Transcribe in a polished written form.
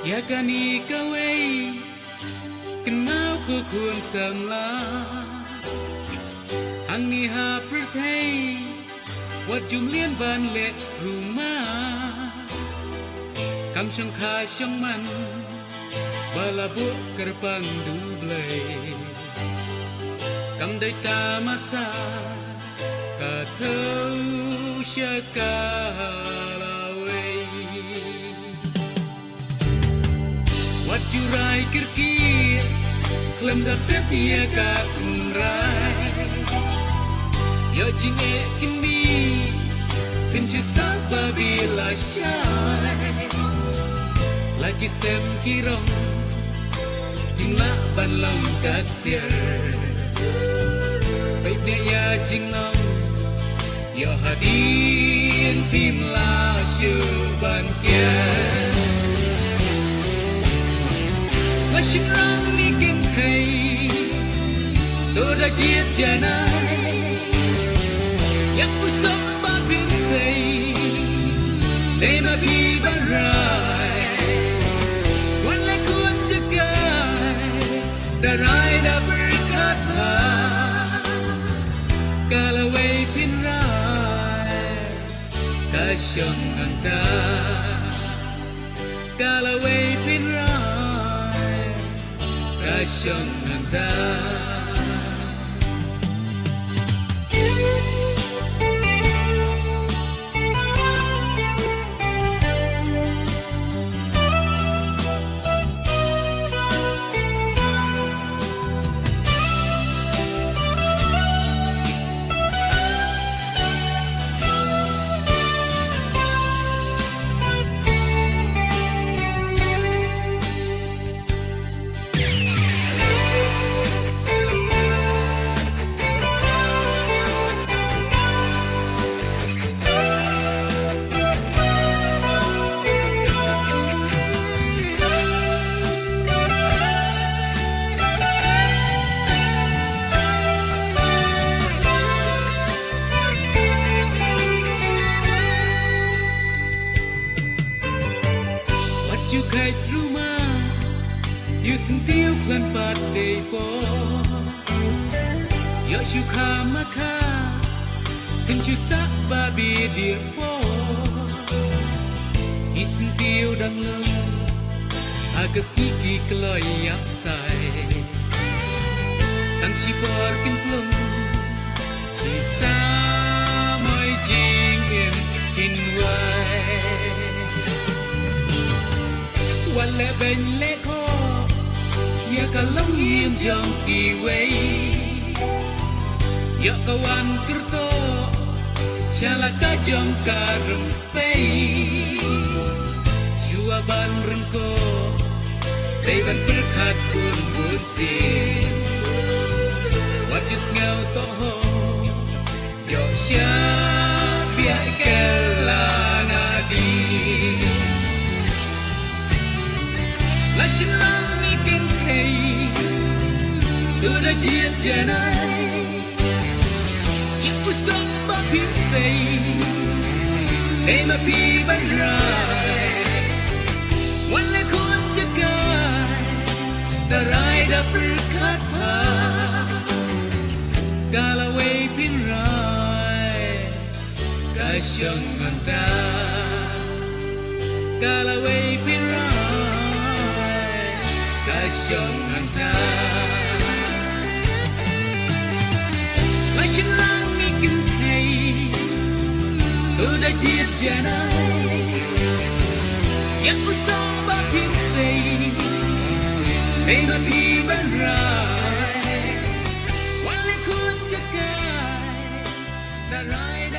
Ya kani kawai kenal ku kun samla hang ni ha perthai wat jum lien ban le rumah kam chang kha chang man bala bu kerpang du blai kam dai ta masa ka thâu sha ka wat jurai kirki klem da tepia ka kunrai yo jinge kimi kunci sapa bila syai lagi stem kirong jingla ban long kat sier baik dia ya jinglong yo hadin tim la shu ban kia Mashin rang ni kinh thầy tôi đã giết cha này yak ku sống ba pin say để mà bi ban rai quan lại cuốn cho gai đã rai đã berkat ha kalau way pin rai kasyong anta kalau way pin rai kasyong anta you kait rumah you sentiu klan pat depo yo syukha maka kencu sak babi dia po you sentiu dang lem agus gigi keloi yak style tang si por kin plum si sa mai jing in wai wale ben le kho ya ka long yin jong ki wei ya ka wan kurto shala ka jong ka rum pei shua ban rung ko dei ban berkat kun busin what just ngau to ho yo sha bia kelana di Mashin rang ni kinh thầy tôi đã giết cha này những cuộc sống ba phim say để mà phi ban raiวันและคนจะกายแต่รายดับberkat ha kalau way pin rai kasyong anta kalau way pin rai kasyong anta Mashin rang ni kinh thầy tôi đã giết cha này yang ku sống ba pin say để mà phi ban raiวันและคนจะกายแต่ราย